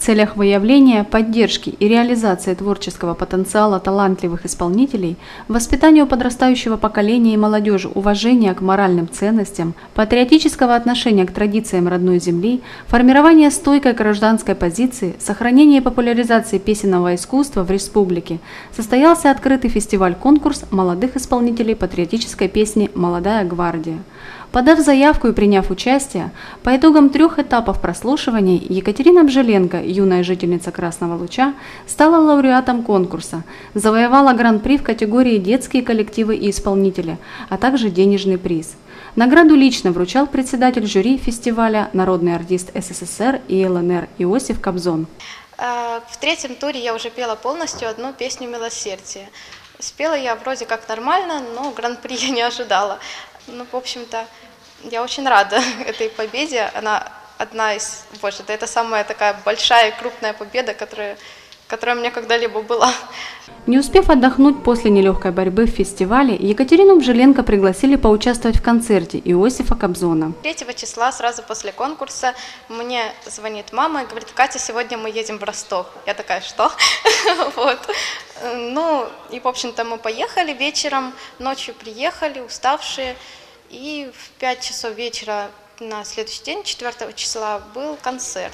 целях выявления, поддержки и реализации творческого потенциала талантливых исполнителей, воспитанию подрастающего поколения и молодежи уважения к моральным ценностям, патриотического отношения к традициям родной земли, формирования стойкой гражданской позиции, сохранения и популяризации песенного искусства в республике состоялся открытый фестиваль-конкурс молодых исполнителей патриотической песни «Молодая гвардия». Подав заявку и приняв участие, по итогам 3 этапов прослушивания Екатерина Бжеленко, юная жительница Красного Луча, стала лауреатом конкурса, завоевала гран-при в категории «Детские коллективы и исполнители», а также денежный приз. Награду лично вручал председатель жюри фестиваля, народный артист СССР и ЛНР Иосиф Кобзон. В 3-м туре я уже пела полностью одну песню «Милосердие». Спела я вроде как нормально, но гран-при я не ожидала. Ну, в общем-то, я очень рада этой победе. Она одна из, это самая такая большая и крупная победа, которая у меня когда-либо была. Не успев отдохнуть после нелегкой борьбы в фестивале, Екатерину Бжеленко пригласили поучаствовать в концерте Иосифа Кобзона. 3 числа, сразу после конкурса, мне звонит мама и говорит: «Катя, сегодня мы едем в Ростов». Я такая: «Что?» Вот. Ну, и, в общем-то, мы поехали вечером, ночью приехали, уставшие, и в 5 часов вечера на следующий день, 4 числа, был концерт.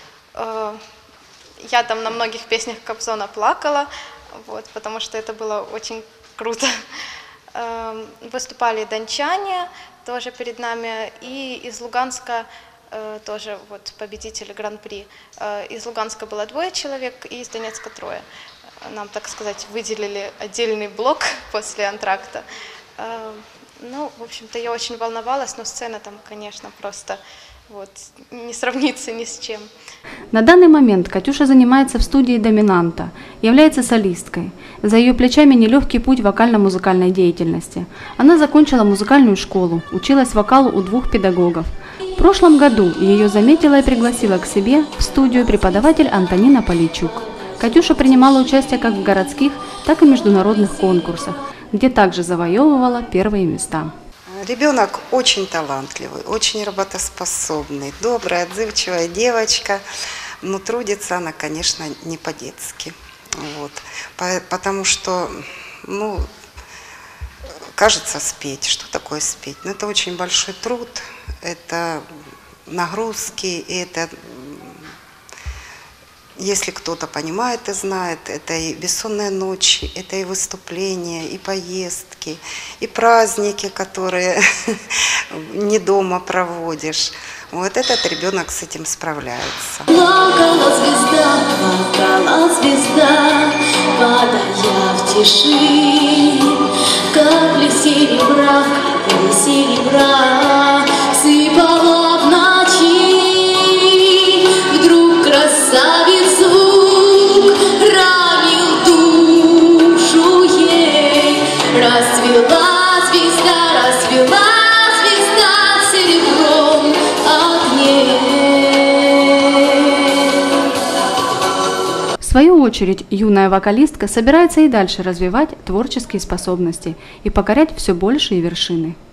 Я там на многих песнях Кобзона плакала, вот, потому что это было очень круто. Выступали дончане тоже перед нами, и из Луганска тоже вот победители гран-при. Из Луганска было 2 человек, и из Донецка 3. Нам, так сказать, выделили отдельный блок после антракта. Ну, в общем-то, я очень волновалась, но сцена там, конечно, просто вот не сравнится ни с чем. На данный момент Катюша занимается в студии «Доминанта», является солисткой. За ее плечами нелегкий путь вокально-музыкальной деятельности. Она закончила музыкальную школу, училась вокалу у 2 педагогов. В прошлом году ее заметила и пригласила к себе в студию преподаватель Антонина Поличук. Катюша принимала участие как в городских, так и международных конкурсах, где также завоевывала первые места. Ребенок очень талантливый, очень работоспособный, добрая, отзывчивая девочка, но трудится она, конечно, не по-детски. Вот. Потому что, ну, кажется, спеть. Что такое спеть? Ну, это очень большой труд, это нагрузки, это... Если кто-то понимает и знает, это и бессонные ночи, это и выступления, и поездки, и праздники, которые не дома проводишь. Вот этот ребенок с этим справляется. Плакала звезда, падая в тиши, капли серебра, сыпала в ночи. Вдруг красавец расцвела звезда серебром огней. В свою очередь, юная вокалистка собирается и дальше развивать творческие способности и покорять все большие вершины.